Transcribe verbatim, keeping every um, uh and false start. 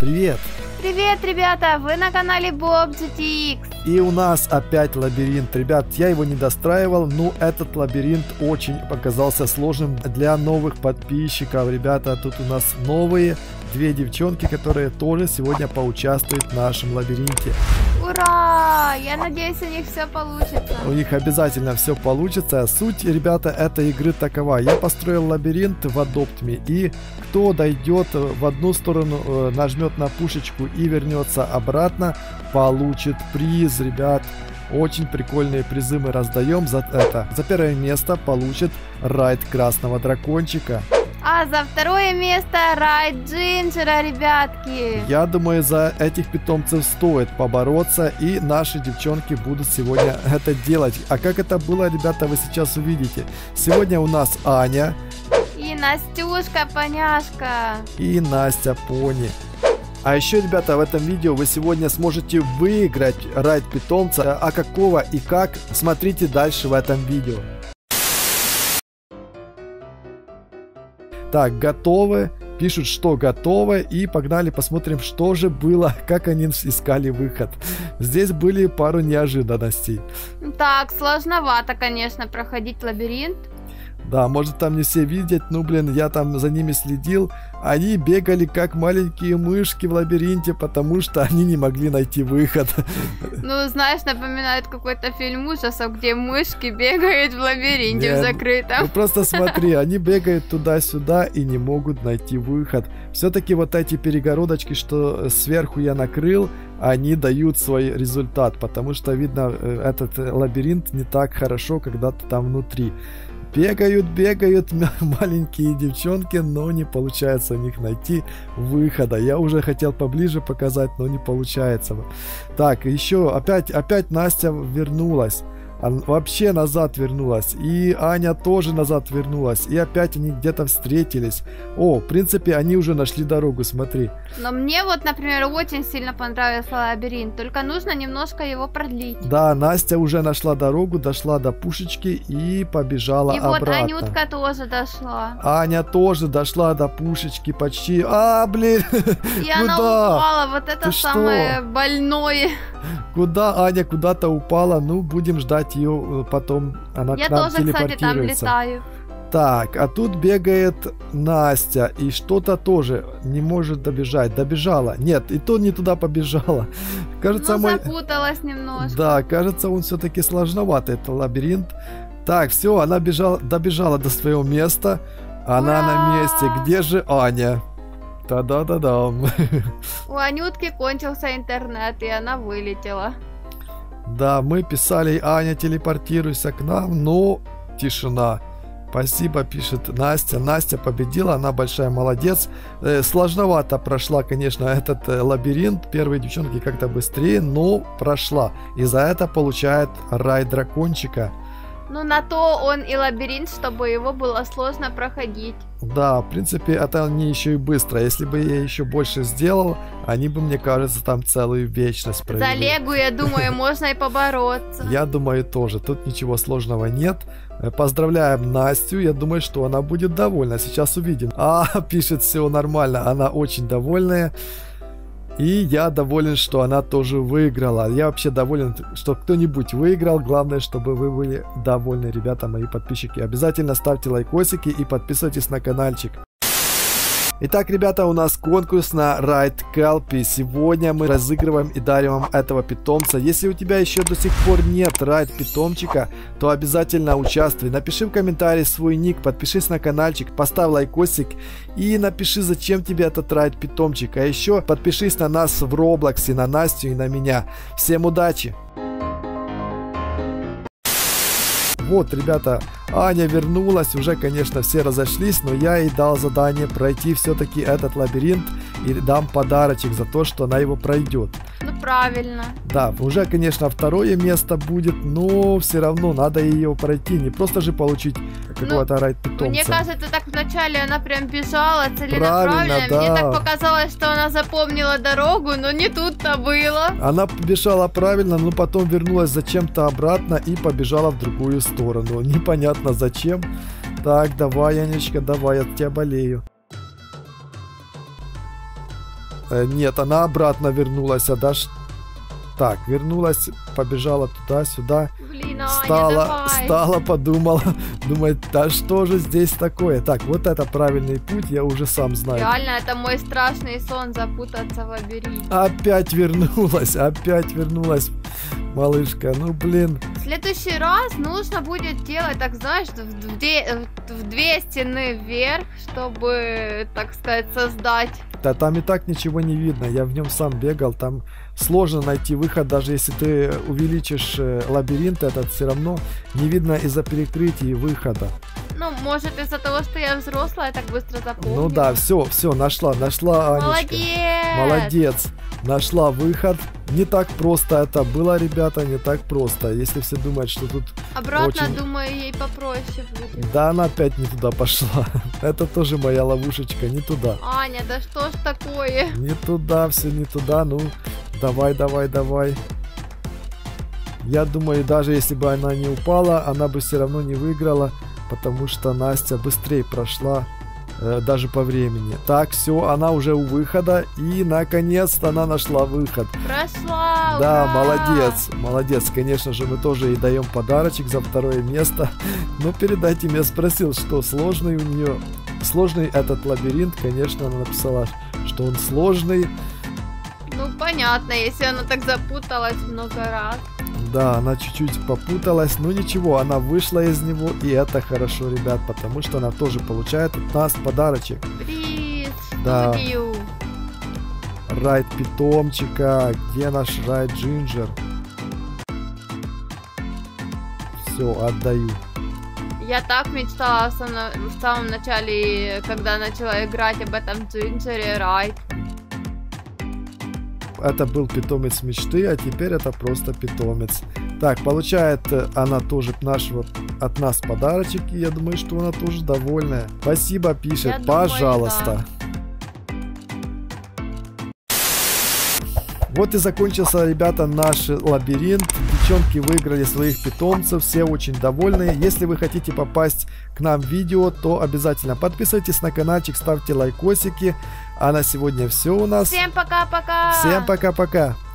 привет! Привет, ребята! Вы на канале Bob джи ти икс. И у нас опять лабиринт. Ребят, я его не достраивал, но этот лабиринт очень показался сложным для новых подписчиков. Ребята, тут у нас новые две девчонки, которые тоже сегодня поучаствуют в нашем лабиринте. Ура! Я надеюсь, у них все получится. У них обязательно все получится. Суть, ребята, этой игры такова. Я построил лабиринт в Adopt Me, и кто дойдет в одну сторону, нажмет на пушечку и вернется обратно, получит приз, ребят. Очень прикольные призы мы раздаем за это. За первое место получит райд красного дракончика. А за второе место райд Джинджера, ребятки. Я думаю, за этих питомцев стоит побороться, и наши девчонки будут сегодня это делать. А как это было, ребята, вы сейчас увидите. Сегодня у нас Аня. И Настюшка, поняшка. И Настя Пони. А еще, ребята, в этом видео вы сегодня сможете выиграть райд питомца. А какого и как, смотрите дальше в этом видео. Так, готовы. Пишут, что готовы. И погнали посмотрим, что же было, как они искали выход. Здесь были пару неожиданностей. Так, сложновато, конечно, проходить лабиринт. Да, может там не все видят, ну блин, я там за ними следил. Они бегали как маленькие мышки в лабиринте, потому что они не могли найти выход. Ну, знаешь, напоминает какой-то фильм ужасов, где мышки бегают в лабиринте. Нет, в закрытом. Ну просто смотри, они бегают туда-сюда и не могут найти выход. Все-таки вот эти перегородочки, что сверху я накрыл, они дают свой результат, потому что видно, этот лабиринт не так хорошо, когда ты там внутри. Бегают, бегают маленькие девчонки, но не получается у них найти выхода. Я уже хотел поближе показать, но не получается. Так, еще опять, опять Настя вернулась. Вообще назад вернулась. И Аня тоже назад вернулась. И опять они где-то встретились. О, в принципе, они уже нашли дорогу, смотри. Но мне вот, например, очень сильно понравился лабиринт. Только нужно немножко его продлить. Да, Настя уже нашла дорогу, дошла до пушечки и побежала и обратно. И вот Анютка тоже дошла. Аня тоже дошла до пушечки почти. А, блин, и она упала. Вот это Ты самое что? больное. Куда Аня куда-то упала? Ну, будем ждать ее потом. Она Я к нам тоже, кстати, там телепортируется. летаю. Так, а тут бегает Настя и что-то тоже не может добежать. Добежала. Нет, и то не туда побежала. Кажется, ну, мой... запуталась немножко. Да, кажется, он все-таки сложноватый, это лабиринт. Так, все, она бежала, добежала до своего места. Она Ура! на месте. Где же Аня? Та-да-да-дам. У Анютки кончился интернет, и она вылетела. Да, мы писали, Аня, телепортируйся к нам, но тишина. Спасибо, пишет Настя. Настя победила, она большая молодец. Э, сложновато прошла, конечно, этот э, лабиринт. Первые девчонки как-то быстрее, но прошла. И за это получает рай дракончика. Ну, на то он и лабиринт, чтобы его было сложно проходить. Да, в принципе, это не еще и быстро. Если бы я еще больше сделал, они бы, мне кажется, там целую вечность провели. За Легу, я думаю, можно и побороться. Я думаю, тоже. Тут ничего сложного нет. Поздравляем Настю. Я думаю, что она будет довольна. Сейчас увидим. А, пишет, все нормально. Она очень довольная. И я доволен, что она тоже выиграла. Я вообще доволен, что кто-нибудь выиграл. Главное, чтобы вы были довольны, ребята, мои подписчики. Обязательно ставьте лайкосики и подписывайтесь на каналчик. Итак, ребята, у нас конкурс на райд Келпи. Сегодня мы разыгрываем и дарим вам этого питомца. Если у тебя еще до сих пор нет райд питомчика, то обязательно участвуй. Напиши в комментарии свой ник, подпишись на каналчик, поставь лайкосик и напиши, зачем тебе этот райд питомчик. А еще подпишись на нас в Роблоксе, на Настю и на меня. Всем удачи! Вот, ребята, Аня вернулась, уже, конечно, все разошлись, но я ей дал задание пройти все-таки этот лабиринт и дам подарочек за то, что она его пройдет. Ну, правильно. Да, уже, конечно, второе место будет, но все равно надо ее пройти, не просто же получить какого-то ну, райд питомца. Мне кажется, так вначале она прям бежала целенаправленно. Да. Мне так показалось, что она запомнила дорогу, но не тут-то было. Она бежала правильно, но потом вернулась зачем-то обратно и побежала в другую сторону. Непонятно зачем. Так, давай, Янечка, давай, я от тебя болею. Э, нет, она обратно вернулась, а даже... Так, вернулась, побежала туда-сюда. Блин, Аня, Встала, давай. встала, подумала, думает, да что же здесь такое? Так, вот это правильный путь, я уже сам знаю. Реально, это мой страшный сон запутаться в лабиринте. Опять вернулась, опять вернулась, малышка, ну блин. В следующий раз нужно будет делать, так знаешь, в две, в две стены вверх, чтобы, так сказать, создать. Да там и так ничего не видно, я в нем сам бегал, там сложно найти выход, даже если ты увеличишь э, лабиринт этот, все равно не видно из-за перекрытий выхода. Ну, может, из-за того, что я взрослая, так быстро запомнила. Ну да, все, все, нашла, нашла, Анечка. Молодец! Молодец! Нашла выход. Не так просто это было, ребята, не так просто. Если все думают, что тут Обратно, очень... думаю, ей попроще будет. Да, она опять не туда пошла. Это тоже моя ловушечка, не туда. Аня, да что ж такое? Не туда, все не туда, ну, давай, давай, давай. Я думаю, даже если бы она не упала, она бы все равно не выиграла, потому что Настя быстрее прошла, э, даже по времени. Так, все, она уже у выхода, и наконец-то она нашла выход. Прошла, Да, ура! молодец, молодец. Конечно же, мы тоже ей даем подарочек за второе место. Но перед этим я спросил, что сложный у нее. Сложный этот лабиринт, конечно, она написала, что он сложный. Ну, понятно, если она так запуталась много раз. Да, она чуть-чуть попуталась, но ничего, она вышла из него, и это хорошо, ребят, потому что она тоже получает от нас подарочек. Приз, Да. студию. Райд питомчика, где наш Райд Джинджер? Все, отдаю. Я так мечтала в самом, в самом начале, когда начала играть об этом Джинджере Райд. Это был питомец мечты, а теперь это просто питомец. Так, получает она тоже нашего, от нас подарочек, и я думаю, что она тоже довольная. Спасибо, пишет, Я думаю, пожалуйста. Вот и закончился, ребята, наш лабиринт. Девчонки выиграли своих питомцев, все очень довольны. Если вы хотите попасть к нам в видео, то обязательно подписывайтесь на каналчик, ставьте лайкосики. А на сегодня все у нас. Всем пока-пока! Всем пока-пока!